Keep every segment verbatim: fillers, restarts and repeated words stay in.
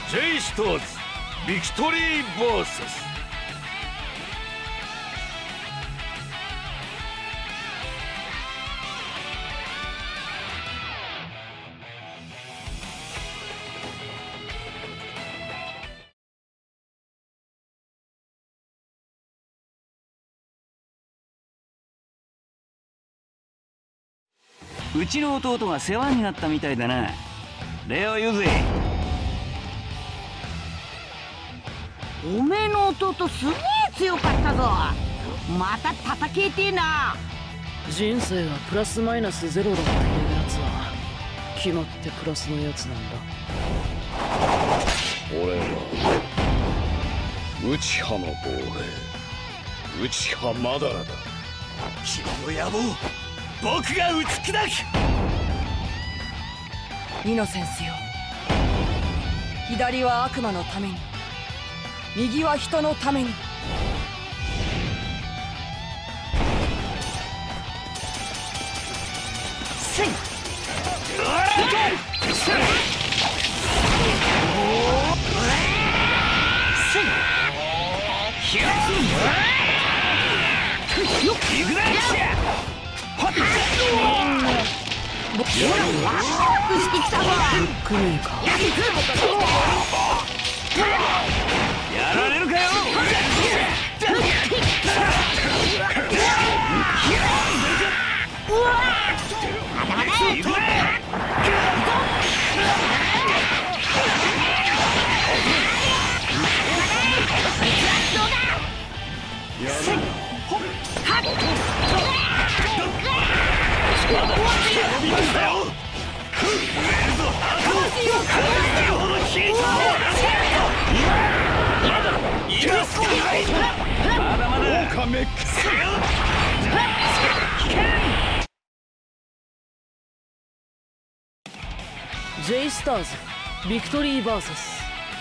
ジェイスターズビクトリーバーサス。 うちの弟が世話になったみたいだな。礼を言うぜ。 おめえの弟すげえ強かったぞ。また叩けてえな。 人生はプラスマイナスゼロだっていうやつは決まってプラスのやつなんだ。 俺は内派の亡霊、内派マダラだ。君の野望、僕が打ち砕く。 イノセンスよ、左は悪魔のために、右は人のために。 せいしてきたぞ。 クメーカーやられるかよ。 うわまだまだまだまだオカメックス。 ジェイスターズビクトリーバーサス。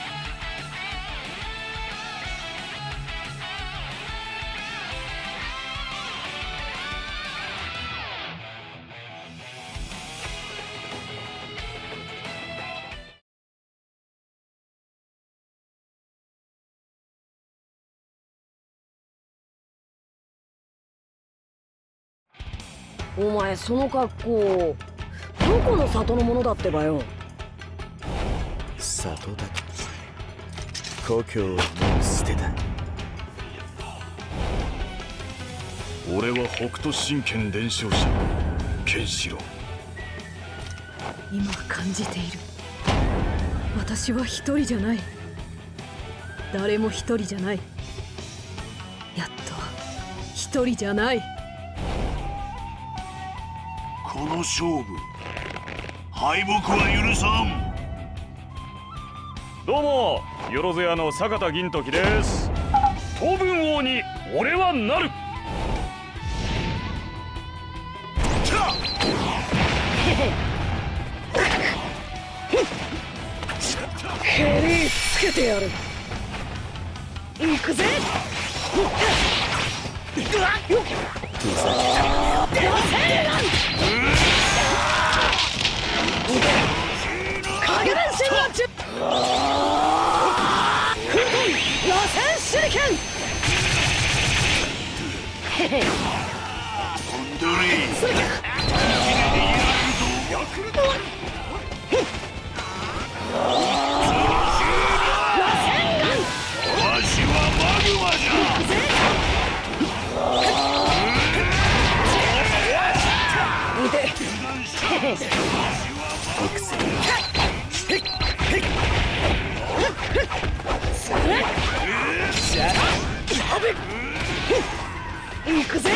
お前その格好どこの里のものだってばよ。 里だと故郷をもう捨てた。俺は北斗神拳伝承者ケンシロウ。 今感じている。私は一人じゃない。誰も一人じゃない。やっと一人じゃない。 この勝負敗北は許さん。 どうも、よろずやの坂田銀時です。東軍王に俺はなる。 蹴りつけてやる。行くぜ。影分身はじゅ螺旋手裏剣。 コンドリわしはマグマじゃ。 行くぜ。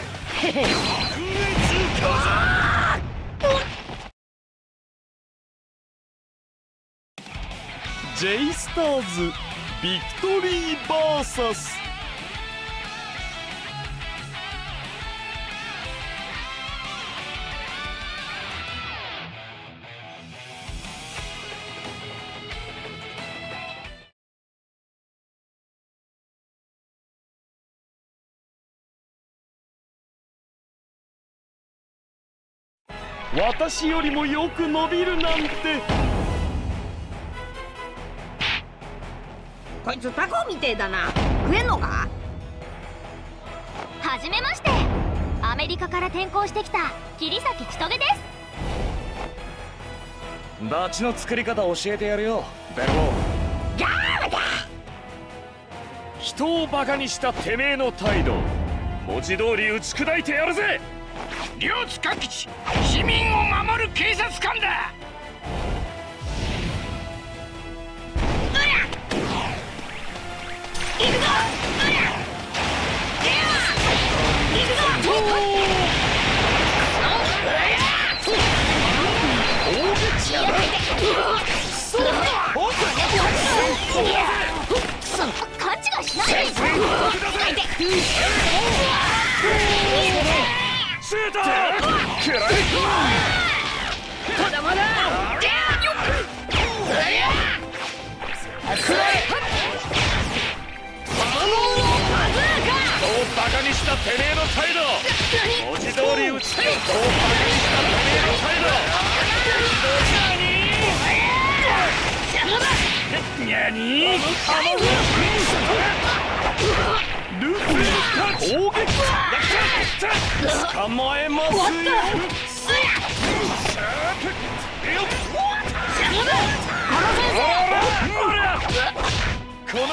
ジェイスターズビクトリーバーサス。私よりもよく伸びるなんて。 こいつタコみてえだな。食えんのか？ はじめまして、アメリカから転校してきた桐崎千棘です。 バチの作り方教えてやるよ、ベルボ。 ギャーだ。 人をバカにしたてめえの態度、文字通り打ち砕いてやるぜ。 両津勘吉、市民を守る警察官だ。 行くぞ。行くぞ。 勘違いしないで。 シュートー。くらえ。 まだまだ。 人をバカにしたてめえの態度、文字通り打ち人をバカにしたてめえの態度、にゃにループ攻撃捕まえますよ。この俺の必殺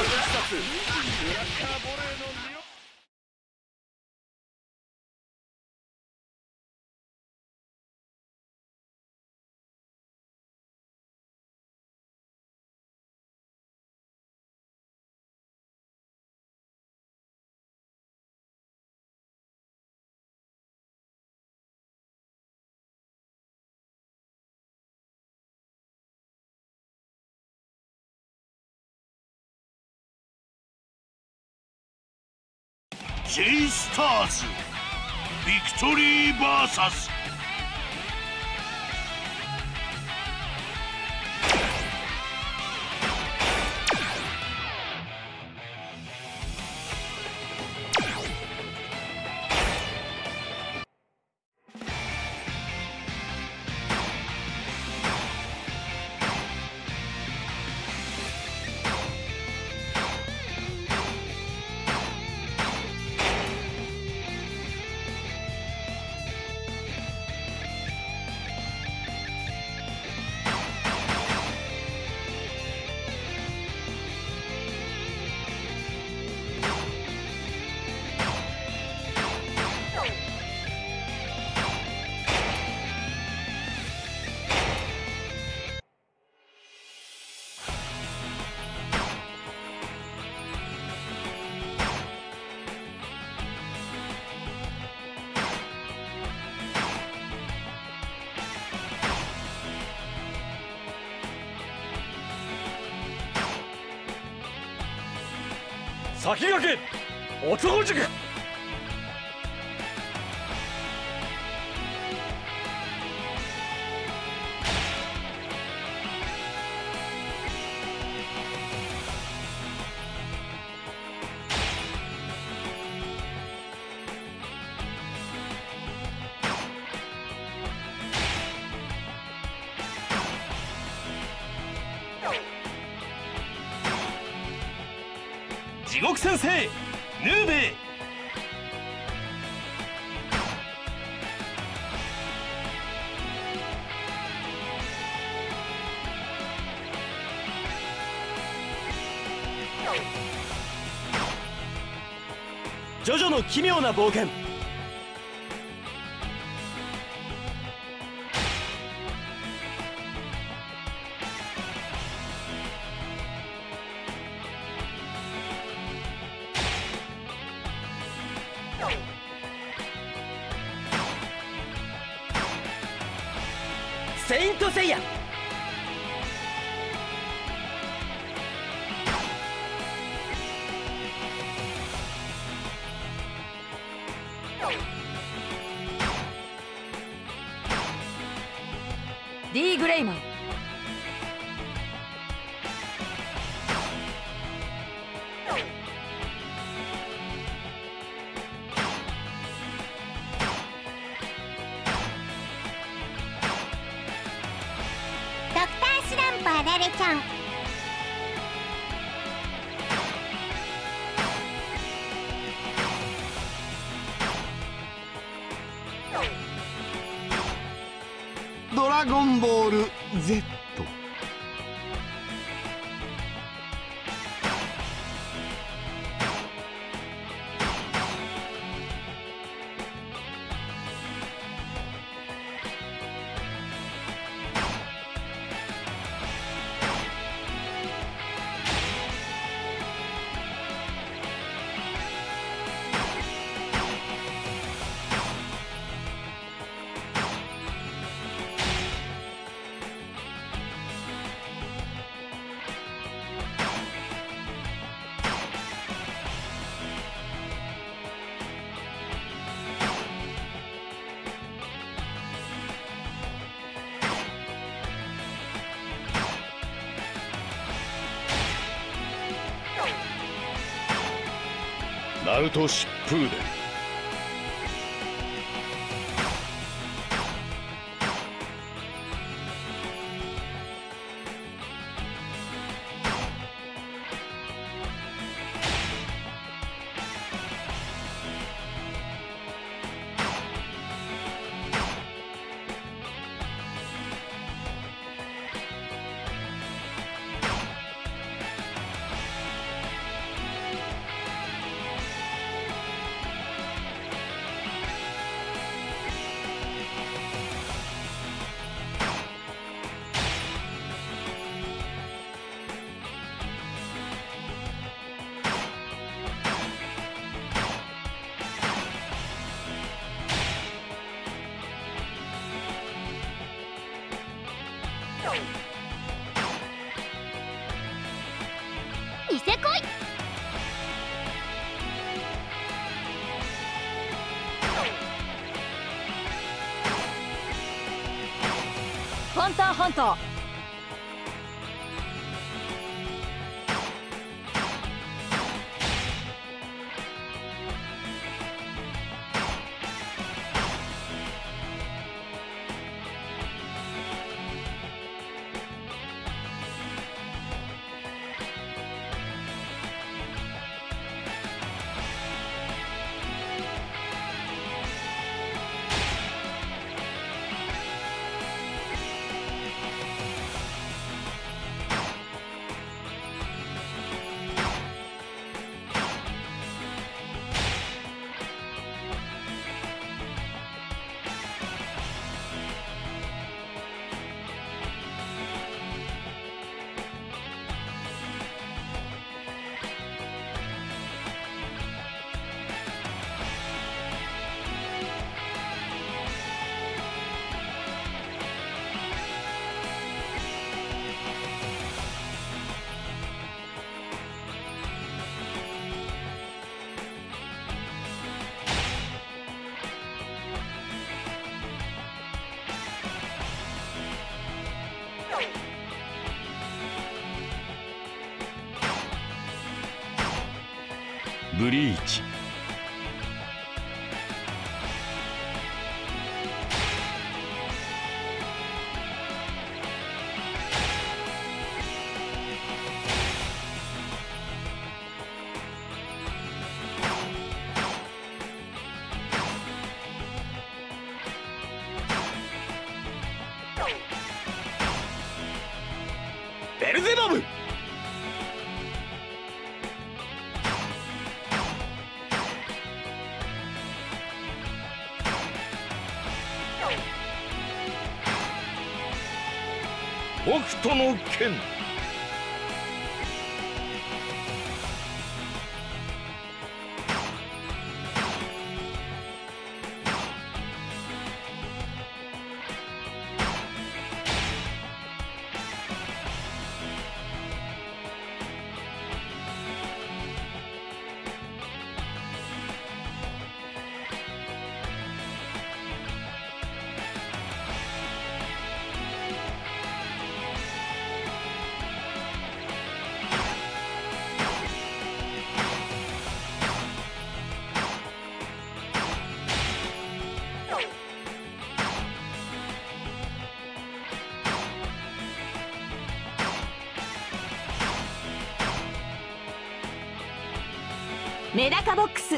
ジェイスターズビクトリーバーサス先駆け男塾。 地獄先生ヌーベ。ジョジョの奇妙な冒険。セイントセイヤ。 D グレイマン。 ドクタースランプあられちゃん。 ラゴンボール ゼット。 ナルト疾風伝。 ニセ恋。 ハンターハンター。 ブリーチ。 ベルゼバブ。北斗の剣。 メダカボックス。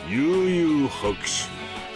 悠々白書。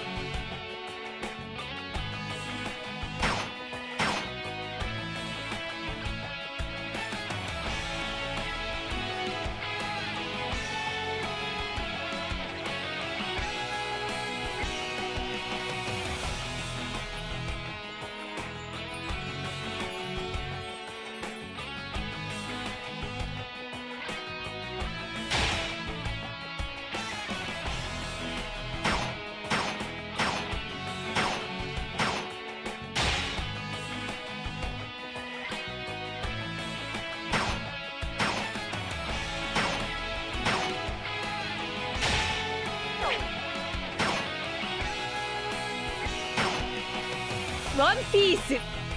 ワンピース。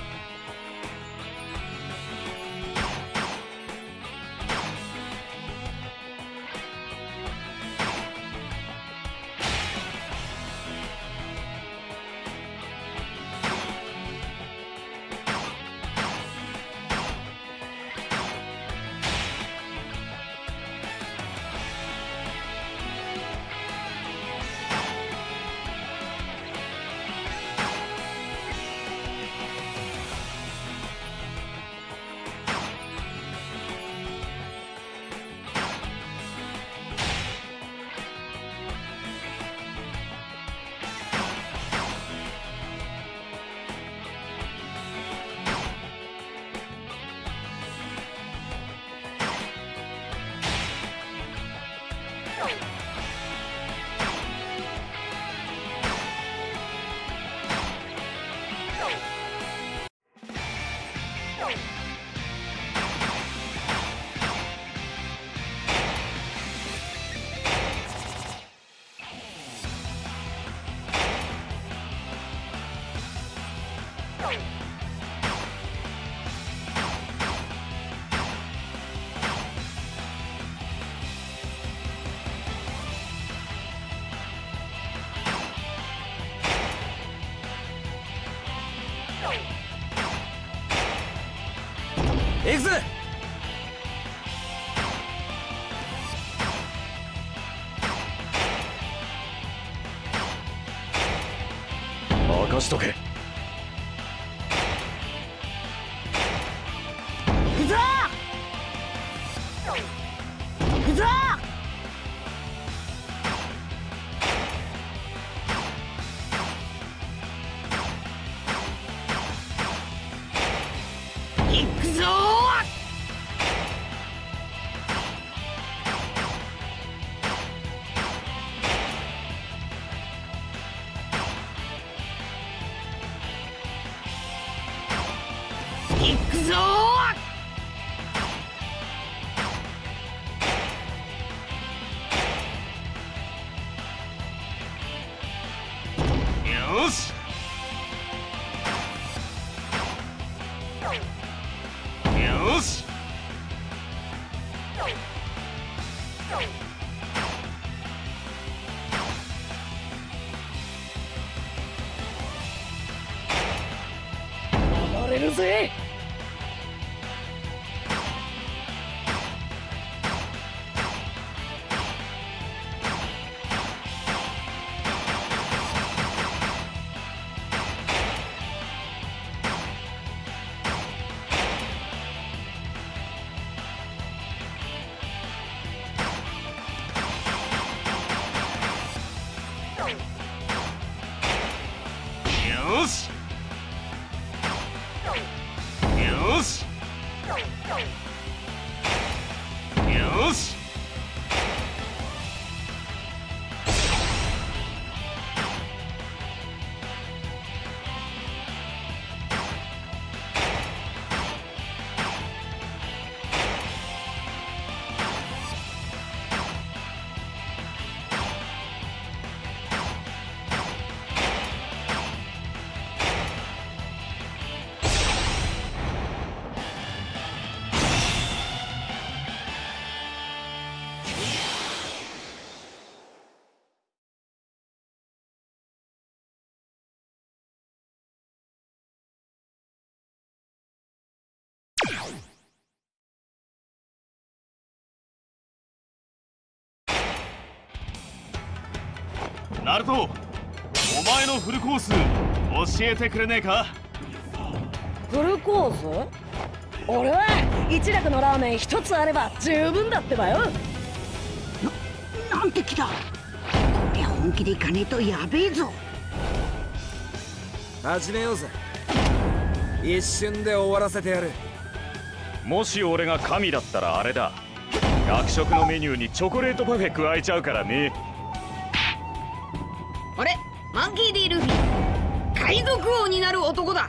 行くぜ。 任しとけ。 行くぞ行くぞ。行くぞ行くぞよし。よし。 暴れるぜ。 よし。 ナルト、お前のフルコース教えてくれねえか。 フルコース？俺は一楽のラーメン一つあれば十分だってばよ。 な、なんて気だ。これ本気でいかねえとやべえぞ。 始めようぜ。一瞬で終わらせてやる。 もし俺が神だったらあれだ、学食のメニューにチョコレートパフェ加えちゃうからね。 俺マンキー D ルフィ、海賊王になる男だ。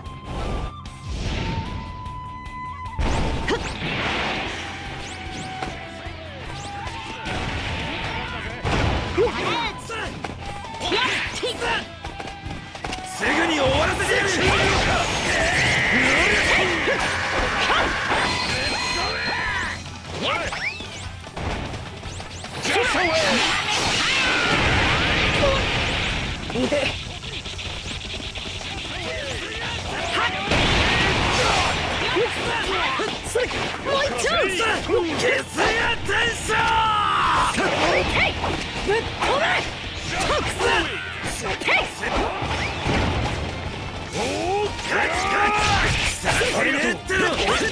すぐに終わらせてやる。 いて。もう一丁。 決戦転生。 ぶっ飛べ。 おお、カチカチ。させねえっての。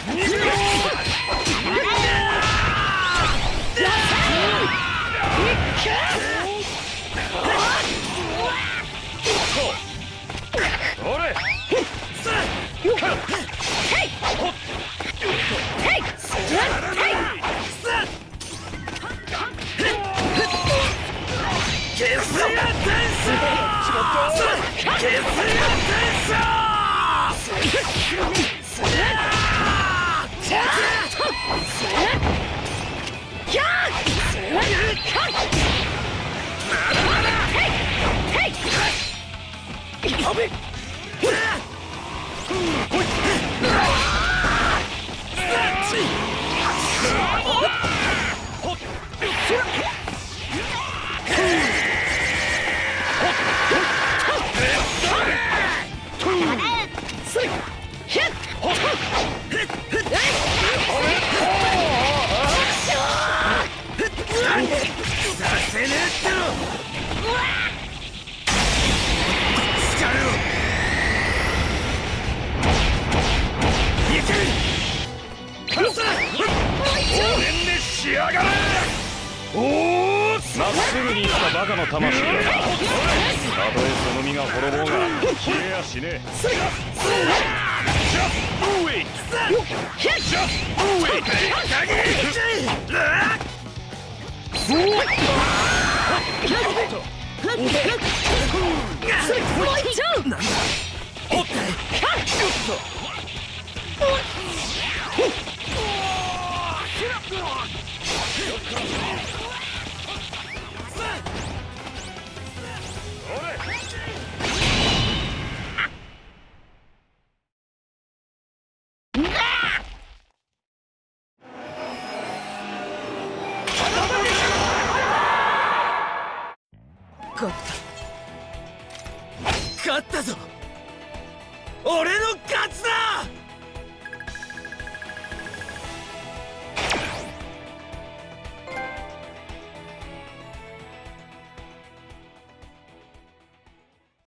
おれ。まっすぐにいったバカの魂だな。たとえその身が滅ぼうが消えやしねえ。 勝った勝ったぞ。俺の勝ちだ。